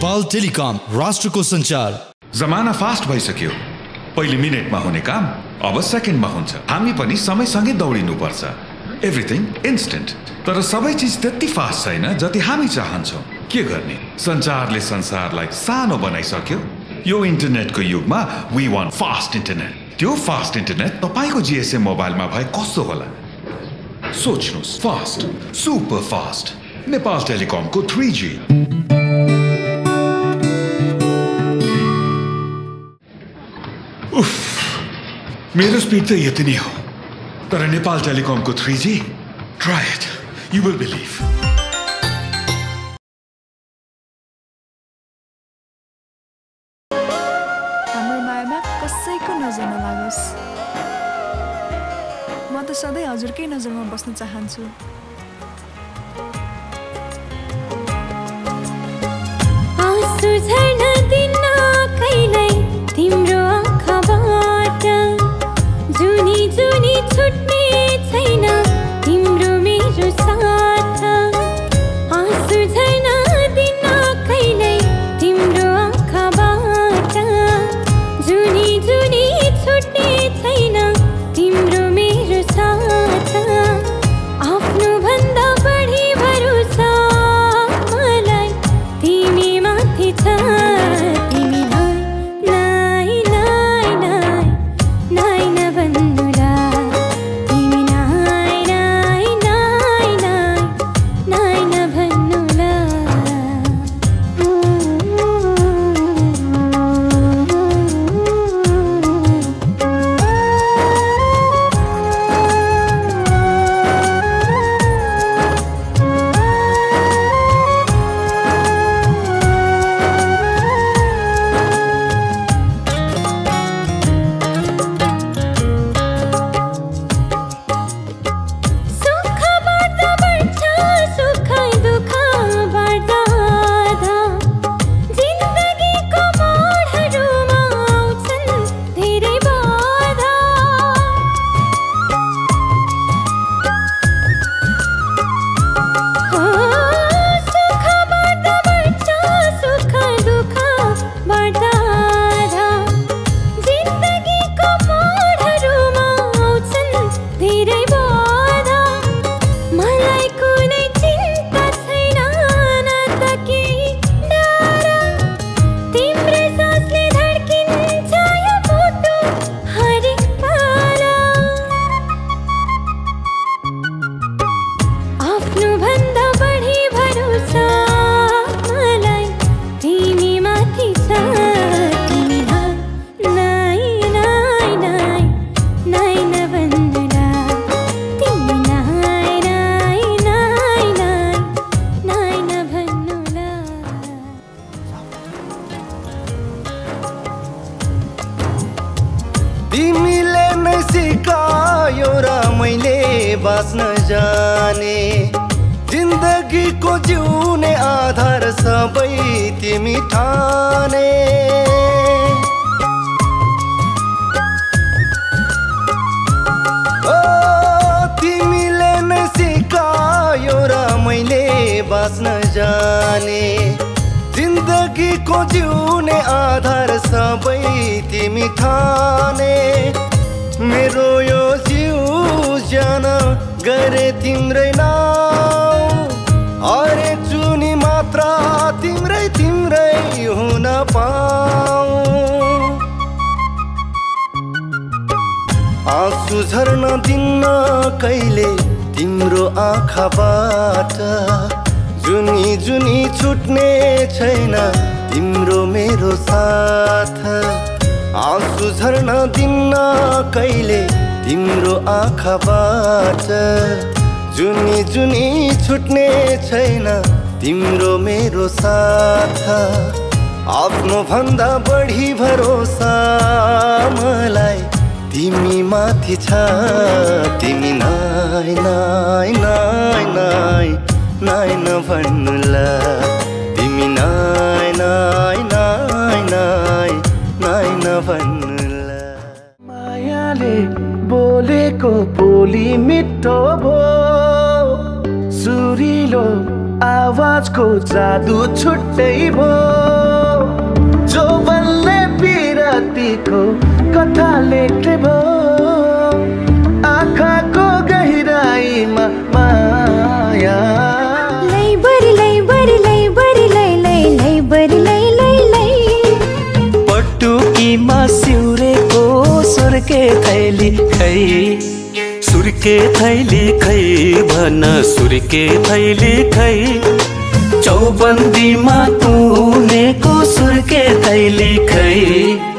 Nepal telecom, राष्ट्रको सञ्चार। जमाना फास्ट भइसक्यो। पहिले मिनेटमा हुने काम अब सेकेन्डमा हुन्छ। हामी पनि समयसँगै दौडिनु पर्छ। Everything instant. तर सबै चिज त्यति फास्ट छैन जति हामी चाहन्छौँ। के गर्ने? सञ्चारले संसारलाई सानो बनाइसक्यो। यो इन्टरनेटको युगमा वी वान्ट फास्ट इन्टरनेट। त्यो फास्ट इन्टरनेट तपाईको जीएसएम मोबाइलमा भए कस्तो होला? सोच्नुस्, फास्ट, सुपर फास्ट। नेपाल टेलिकमको 3G। उफ, मेरो स्पिड त यति नै हो। तर नेपाल टेलिकमको 3G, try it, you will believe. हाम्रो मायामा कसैको नजर नलागोस्। म त सधैँ हजुरकै नजरमा बस्न चाहन्छु। आँसु झर्न दिन कहिल्यै तिम्रो आँखाबाट, जुनी जुनी छुट्ने छैन तिम्रो मेरो साथ। आँसु झर्न दिन कहिल्यै तिम्रो आँखाबाट, जुनी जुनी छुट्ने छैन तिम्रो मेरो साथ। आफ्नो भन्दा बढी भरोसा मलाई तिमी माथि छ। तिमीले नै सिकायो र मैले बाँच्न जाने, जिन्दगीको जिउने आधार सबै तिमी ठाने। ओ तिमीले नै सिकायो र मैले बाँच्न जाने, जिन्दगीको जिउने आधार सबै तिमी ठाने। मेरो यो जिउ ज्यान गरे तिम्रै नाउँ, अरे जुनी मात्र तिम्रै तिम्रै हुन पाऊँ। आँसु झर्न दिन्न कहिले तिम्रो आँखाबाट, जुनी जुनी छुट्ने छैन तिम्रो मेरो साथ। आँसु झर्न दिन्न कहिले तिम्रो आँखाबाट, जुनी जुनी छुट्ने छैन तिम्रो मेरो साथ। आफ्नो भन्दा बढी भरोसा मलाई तिमी माथि छ। तिमी नाइ नाइ नाइ नाइ नाइ नभन्नुला, तिमी नाइ नाइ नाइ नाइ नाइ नभन्नुला। मायाले बोलेको बोली मिठो भो, सुरिलो आवाजको जादु छुट्टै भो जो बल्ले पिरातीको कथा लेख्ने भो आँखाको गहिराईमा माया पटुकीमा सिउरेको सुर्के थैली खै सुर्के थैली खै भन सुर्के थैली खै चौबन्दीमा तुनेको सुर्के थैली खै